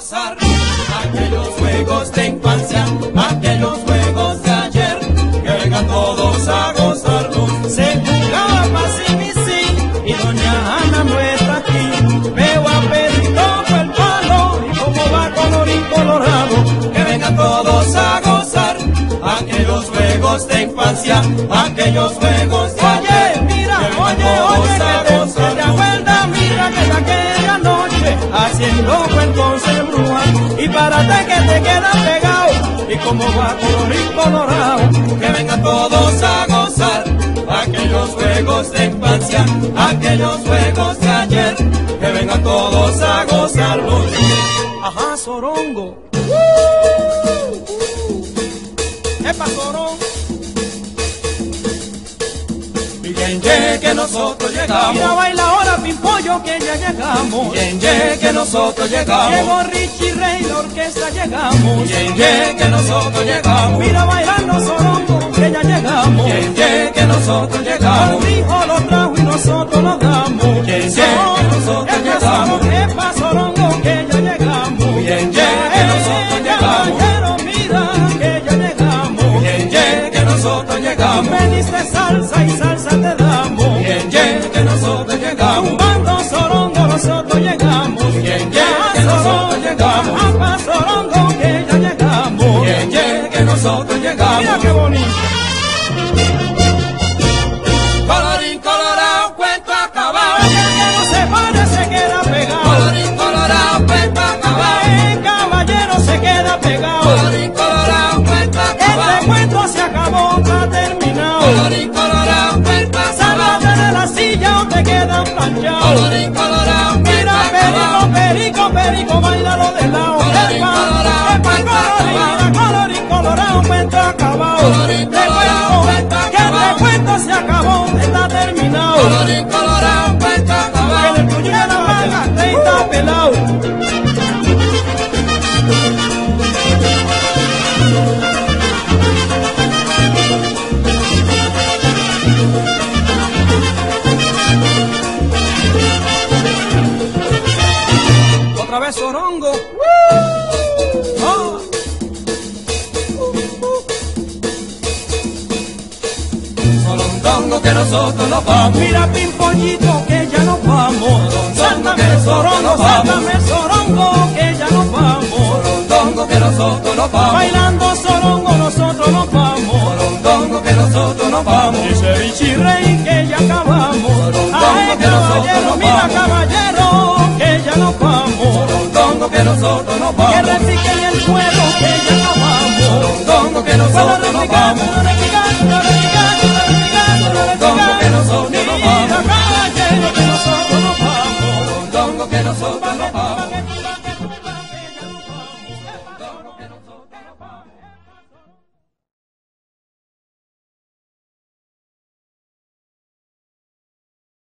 gozar aquellos juegos de infancia, aquellos juegos de ayer, que vengan todos a gozarlos. Se jugaba Pasimisil y doña Ana no está aquí. Veo a Pedrito con el palo y como va colorín colorado, que vengan todos a gozar aquellos juegos de infancia, aquellos juegos de ayer. Mira, oye, que te acuerdas, mira que de aquella noche haciendo cuentos de brujas y párate que te quedas pegado y como va colorín colorado, que vengan todos a gozar aquellos juegos de infancia, aquellos juegos de ayer, que vengan todos a gozarlos. Ajá, Sorongo. ¡Epa, Sorongo! Bien, que nosotros llegamos. Mira, baila ahora, Pimpollo, que ya llegamos. Bien, que nosotros llegamos. Llegó Richie Ray, la orquesta llegamos. Bien, que nosotros llegamos. Mira, bailando Sorongo, que ya llegamos. Bien, que nosotros llegamos. El hijo lo trajo y nosotros lo damos. Bien, que nosotros llegamos. Epa, Sorongo, que ya llegamos. Bien, que nosotros llegamos. Caballero, mira, que ya llegamos. Bien, que nosotros llegamos. Pediste salsa y salsa te damos. Bien, que nosotros llegamos. Tumbando Sorongo nosotros llegamos. Bien, que nosotros llegamos. Apa Sorongo que ya llegamos. Bien, que nosotros llegamos. Mira qué bonito. Colorín colorado, cuento acabado. El que no se pare se queda pegado. Colorín colorado, cuento acabado. El caballero se queda pegado. Colorín colorado, cuento acabado. Este cuento se acabó, está terminado. Colorín colorado, cuento acabado. Sálate de la silla o te quedan planchados. Colorín colorado, mira, perico, perico, perico, bailalo de lado. Colorín colorado, cuento acabado. Colorín colorado, cuento acabado. Colorín colorado, cuento acabado. Que este cuento se acabó, está terminado. Colorín colorado, cuento acabado. Que el tuyo ya la paga, te está pelado. Otra vez Sorongo. Oh. Sorondongo que nosotros nos vamos. Mira Pimpollito que ya nos vamos. Sáltame Sorongo, sáltame Sorongo que ya nos vamos. Sorondongo que nosotros nos vamos. Bailando Sorongo nosotros nos vamos. Sorondongo que nosotros nos vamos. Dice Richie Ray que ya acabamos. Sorondongo que nosotros nos vamos. Mira caballero que ya nos vamos. Sorondongo que nosotros nos vamos. Que repiquen el fuego que ya acabamos. Sorondongo que nosotros nos vamos.